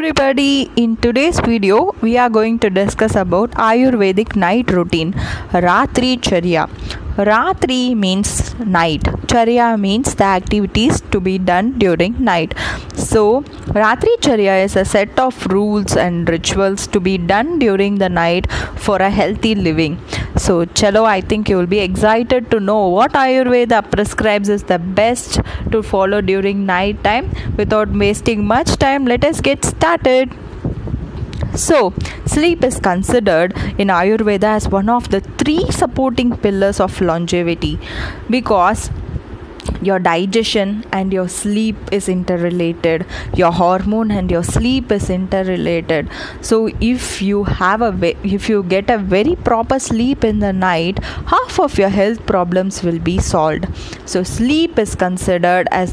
everybody, in today's video we are going to discuss about Ayurvedic night routine, Ratri Charya. Ratri means night, Charya means the activities to be done during night. So Ratri Charya is a set of rules and rituals to be done during the night for a healthy living. So chalo, I think you will be excited to know what Ayurveda prescribes is the best to follow during night time. Without wasting much time, let us get started. So, sleep is considered in Ayurveda as one of the three supporting pillars of longevity because your digestion and your sleep is interrelated, your hormone and your sleep is interrelated. So if you get a very proper sleep in the night, half of your health problems will be solved. So sleep is considered as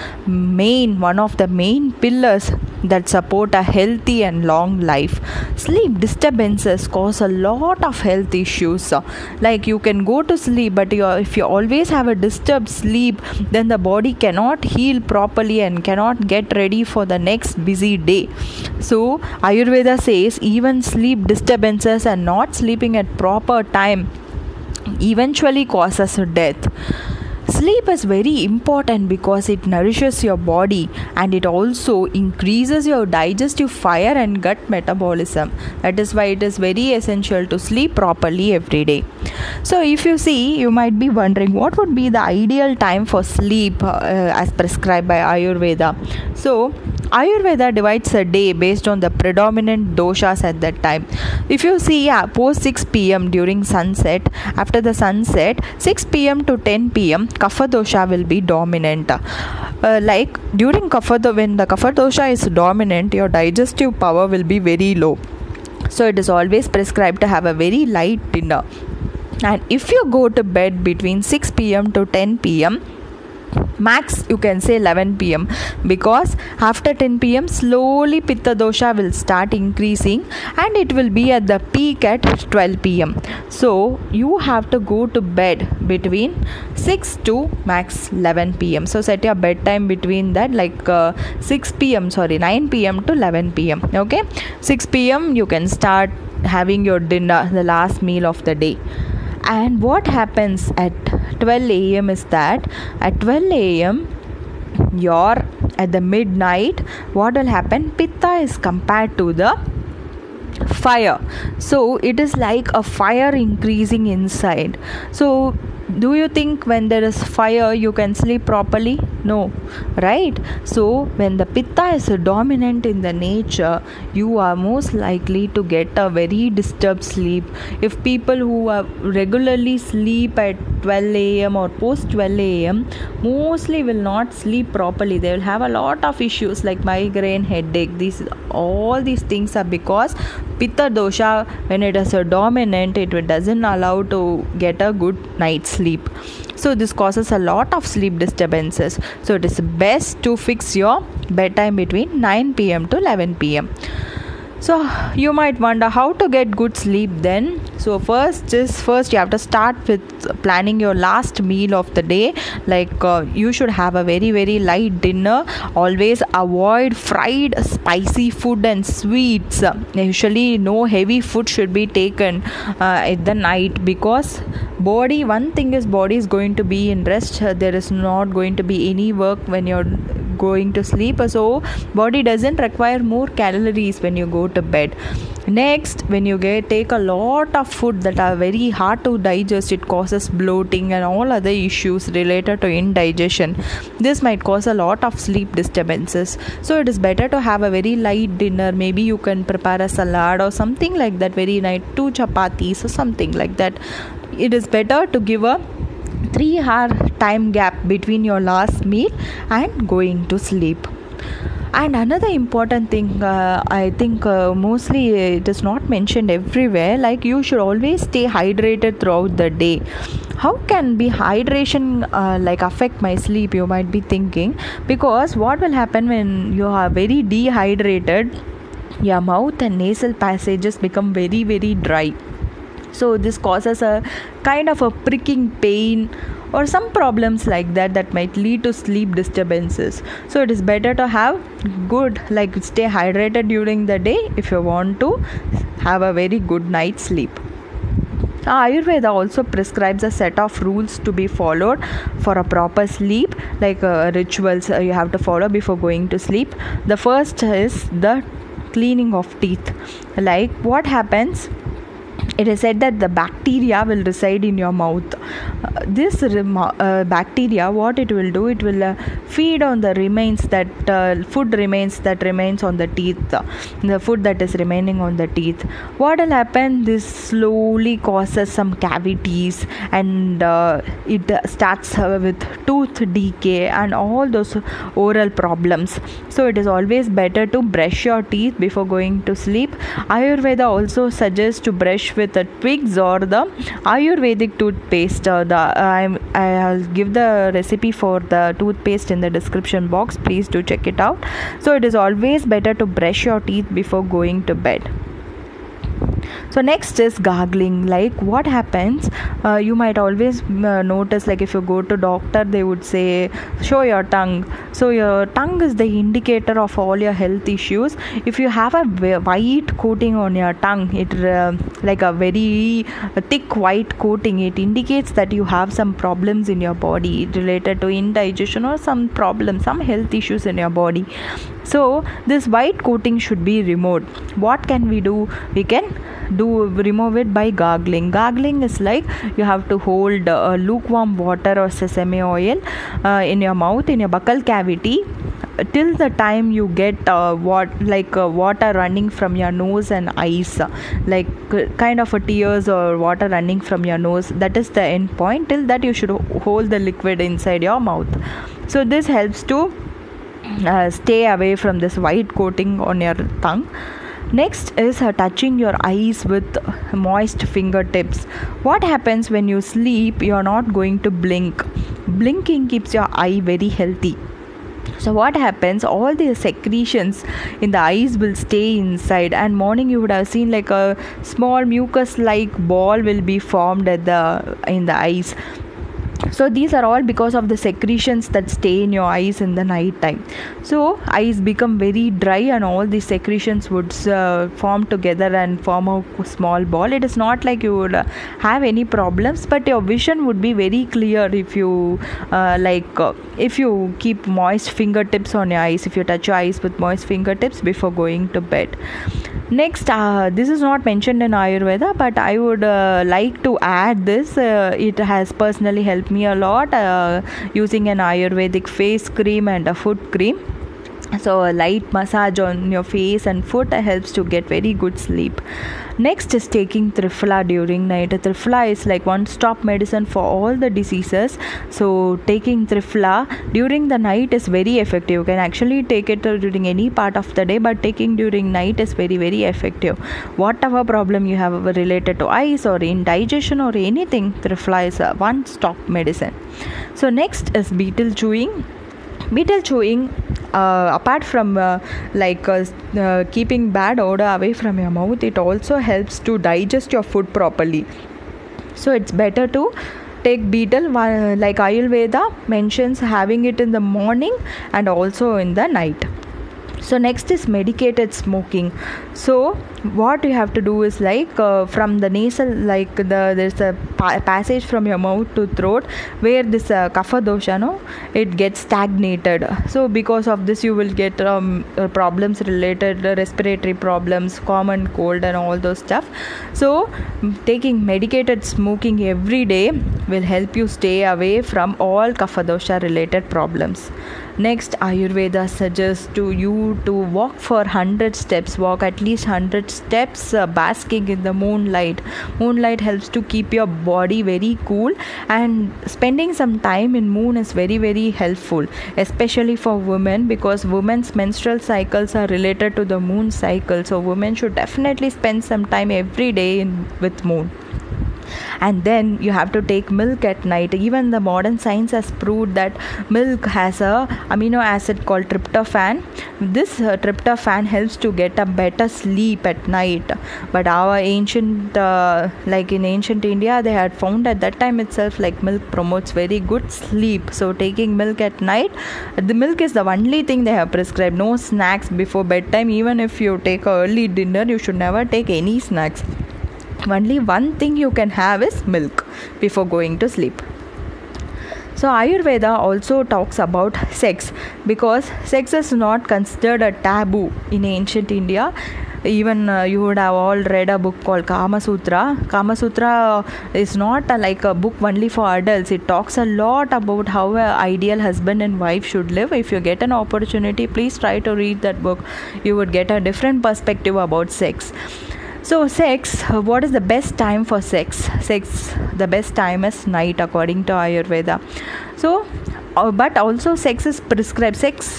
one of the main pillars that support a healthy and long life. Sleep disturbances cause a lot of health issues. Like you can go to sleep, but if you always have a disturbed sleep, then the body cannot heal properly and cannot get ready for the next busy day. So Ayurveda says even sleep disturbances and not sleeping at proper time eventually causes death. Sleep is very important because it nourishes your body and it also increases your digestive fire and gut metabolism. That is why it is very essential to sleep properly every day. So if you see, you might be wondering what would be the ideal time for sleep as prescribed by Ayurveda. So Ayurveda divides a day based on the predominant doshas at that time. If you see post 6 p.m. during sunset, after the sunset, 6 p.m. to 10 p.m. Kapha dosha will be dominant. Like during when the Kapha dosha is dominant, your digestive power will be very low. So it is always prescribed to have a very light dinner. And if you go to bed between 6 p.m. to 10 p.m., max you can say 11 p.m. because after 10 p.m. slowly Pitta dosha will start increasing and it will be at the peak at 12 p.m. So you have to go to bed between 6 to max 11 p.m. So set your bedtime between that, like 9 p.m. to 11 p.m. Okay, 6 p.m. you can start having your dinner, the last meal of the day. And what happens at 12 a.m. is that at 12 a.m. at the midnight, what will happen? Pitta is compared to the fire. So it is like a fire increasing inside. So do you think when there is fire you can sleep properly? No, right? So when the Pitta is dominant in the nature, you are most likely to get a very disturbed sleep. If people who regularly sleep at 12 a.m. or post 12 a.m. mostly will not sleep properly. They will have a lot of issues like migraine, headache. All these things are because Pitta dosha, when it is dominant, it doesn't allow to get a good night's sleep. So this causes a lot of sleep disturbances. So it is best to fix your bedtime between 9 p.m. to 11 p.m. So you might wonder how to get good sleep then. So first you have to start with planning your last meal of the day. Like you should have a very very light dinner. Always avoid fried spicy food and sweets. Usually no heavy food should be taken at the night because one thing is body is going to be in rest. There is not going to be any work when you're going to sleep, so body doesn't require more calories when you go to bed. Next, when you take a lot of food that are very hard to digest, it causes bloating and all other issues related to indigestion. This might cause a lot of sleep disturbances. So it is better to have a very light dinner. Maybe you can prepare a salad or something like that, very light, 2 chapatis or something like that. It is better to give a 3-hour time gap between your last meal and going to sleep. And another important thing, I think mostly it is not mentioned everywhere, like you should always stay hydrated throughout the day. How can be hydration affect my sleep, you might be thinking? Because what will happen when you are very dehydrated, your mouth and nasal passages become very very dry. So this causes a kind of a pricking pain or some problems like that might lead to sleep disturbances. So it is better to have good, like stay hydrated during the day if you want to have a very good night's sleep. Ayurveda also prescribes a set of rules to be followed for a proper sleep, like rituals you have to follow before going to sleep. The first is the cleaning of teeth. Like what happens, it is said that the bacteria will reside in your mouth. This bacteria, what it will do, it will feed on the remains that food remains that remains on the teeth, the food that is remaining on the teeth. What will happen, this slowly causes some cavities, and it starts with tooth decay and all those oral problems. So it is always better to brush your teeth before going to sleep. Ayurveda also suggests to brush with the twigs or the Ayurvedic toothpaste. I'll give the recipe for the toothpaste in the description box. Please do check it out. So it is always better to brush your teeth before going to bed. So next is gargling. Like what happens, you might always notice, like if you go to doctor, they would say show your tongue. So your tongue is the indicator of all your health issues. If you have a white coating on your tongue, it like a very thick white coating, it indicates that you have some problems in your body related to indigestion or some problem, some health issues in your body. So this white coating should be removed. What can we do? We can remove it by gargling. Gargling is like you have to hold lukewarm water or sesame oil in your mouth, in your buccal cavity, till the time you get water running from your nose and eyes, like kind of a tears or water running from your nose. That is the end point. Till that you should hold the liquid inside your mouth. So this helps to stay away from this white coating on your tongue. Next is touching your eyes with moist fingertips. What happens when you sleep? You are not going to blink. Blinking keeps your eye very healthy. So what happens, all the secretions in the eyes will stay inside, and morning you would have seen like a small mucus like ball will be formed in the eyes. So these are all because of the secretions that stay in your eyes in the night time. So eyes become very dry, and all these secretions would form together and form a small ball. It is not like you would have any problems, but your vision would be very clear if you if you keep moist fingertips on your eyes, if you touch your eyes with moist fingertips before going to bed. Next, this is not mentioned in Ayurveda, but I would like to add this. It has personally helped me a lot using an Ayurvedic face cream and a foot cream. So a light massage on your face and foot helps to get very good sleep. Next is taking Triphala during night. Triphala is like one-stop medicine for all the diseases. So taking Triphala during the night is very effective. You can actually take it during any part of the day, but taking during night is very, very effective. Whatever problem you have related to eyes or indigestion or anything, Triphala is a one-stop medicine. So next is betel chewing. Betel chewing, apart from keeping bad odor away from your mouth, it also helps to digest your food properly. So it's better to take betel, like Ayurveda mentions, having it in the morning and also in the night. So next is medicated smoking. So what you have to do is from the nasal, there's a passage from your mouth to throat where this kapha dosha, it gets stagnated. So because of this you will get problems related respiratory problems, common cold and all those stuff. So taking medicated smoking every day will help you stay away from all kapha dosha related problems. Next, Ayurveda suggests to you to walk for 100 steps, walk at least 100 steps basking in the moonlight. Moonlight helps to keep your body very cool, and spending some time in moon is very, very helpful, especially for women, because women's menstrual cycles are related to the moon cycle. So women should definitely spend some time every day with moon. And then you have to take milk at night. Even the modern science has proved that milk has a amino acid called tryptophan. This tryptophan helps to get a better sleep at night. But our ancient like in ancient India, they had found at that time itself like milk promotes very good sleep. So taking milk at night, the milk is the only thing they have prescribed. No snacks before bedtime. Even if you take a early dinner, you should never take any snacks. Only one thing you can have is milk before going to sleep. So Ayurveda also talks about sex, because sex is not considered a taboo in ancient India. Even you would have all read a book called Kama Sutra. Kama Sutra is not like a book only for adults. It talks a lot about how an ideal husband and wife should live. If you get an opportunity, please try to read that book. You would get a different perspective about sex. So sex, what is the best time for sex? The best time is night according to Ayurveda. So but also sex is prescribed.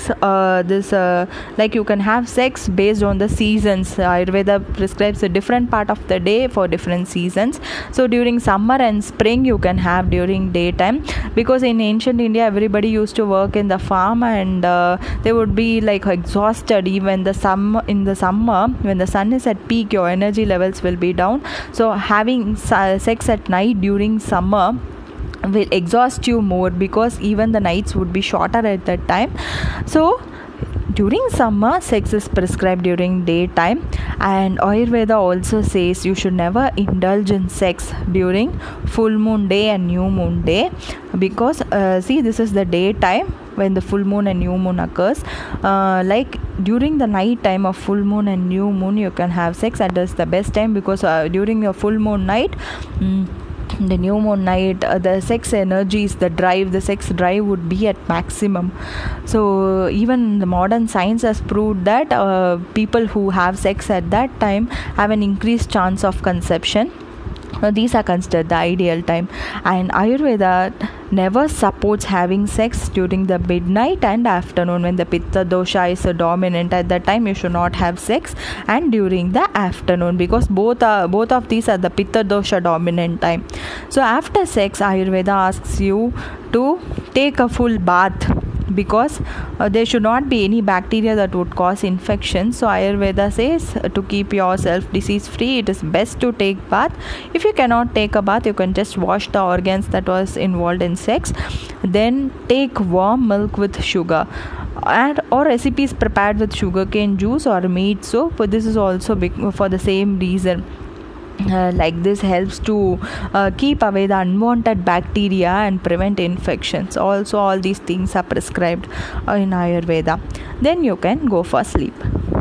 Like you can have sex based on the seasons. Ayurveda prescribes a different part of the day for different seasons. So during summer and spring you can have during daytime, because in ancient India everybody used to work in the farm, and they would be like exhausted. Even in the summer when the sun is at peak, your energy levels will be down. So having sex at night during summer will exhaust you more, because even the nights would be shorter at that time. So during summer, sex is prescribed during daytime. And Ayurveda also says you should never indulge in sex during full moon day and new moon day, because this is the daytime when the full moon and new moon occurs. Like during the night time of full moon and new moon you can have sex, and that's the best time, because during your full moon night, the new moon night, the sex energies, the sex drive would be at maximum. So even the modern science has proved that people who have sex at that time have an increased chance of conception. These are considered the ideal time. And Ayurveda never supports having sex during the midnight and afternoon, when the pitta dosha is dominant. At that time you should not have sex, and during the afternoon, because both of these are the pitta dosha dominant time. So after sex, Ayurveda asks you to take a full bath, because there should not be any bacteria that would cause infection. So Ayurveda says to keep yourself disease free, it is best to take bath. If you cannot take a bath, you can just wash the organs that was involved in sex. Then take warm milk with sugar, or recipes prepared with sugarcane juice or meat soap. But this is also for the same reason. Like this helps to keep away the unwanted bacteria and prevent infections. Also all these things are prescribed in Ayurveda. Then you can go for sleep.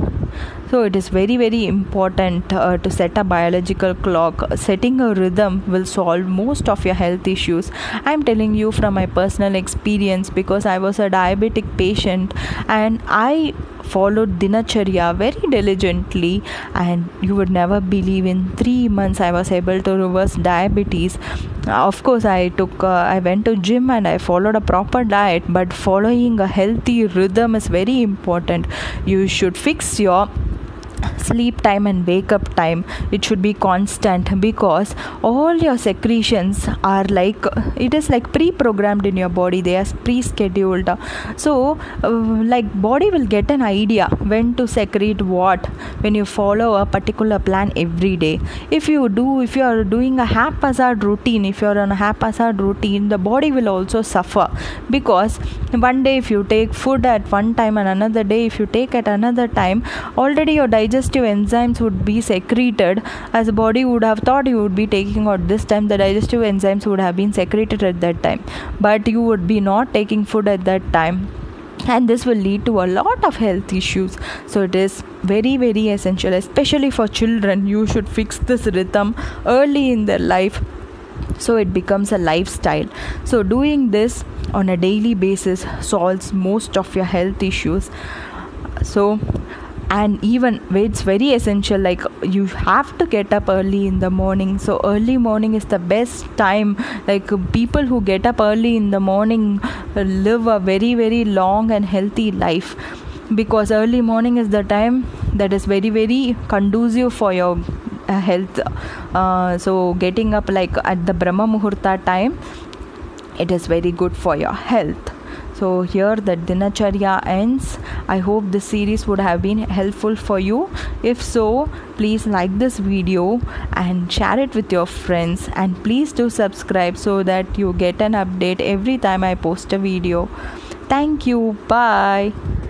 So it is very, very important to set a biological clock. Setting a rhythm will solve most of your health issues. I am telling you from my personal experience, because I was a diabetic patient and I followed Dinacharya very diligently, and you would never believe, in 3 months I was able to reverse diabetes. Of course I went to gym and I followed a proper diet, but following a healthy rhythm is very important. You should fix your sleep time and wake up time. It should be constant, because all your secretions are like, it is like pre-programmed in your body. They are pre-scheduled. So like body will get an idea when to secrete what when you follow a particular plan every day. If you are doing a haphazard routine, the body will also suffer, because one day if you take food at one time and another day if you take at another time, already your digestive enzymes would be secreted. As the body would have thought you would be taking out this time, the digestive enzymes would have been secreted at that time, but you would be not taking food at that time, and this will lead to a lot of health issues. So it is very, very essential, especially for children. You should fix this rhythm early in their life, so it becomes a lifestyle. So doing this on a daily basis solves most of your health issues. So, and even it's very essential, like you have to get up early in the morning. So early morning is the best time. Like people who get up early in the morning live a very, very long and healthy life, because early morning is the time that is very, very conducive for your health. So getting up like at the Brahma Muhurta time, it is very good for your health. So here the Dinacharya ends. I hope this series would have been helpful for you. If so, please like this video and share it with your friends, and please do subscribe so that you get an update every time I post a video. Thank you. Bye.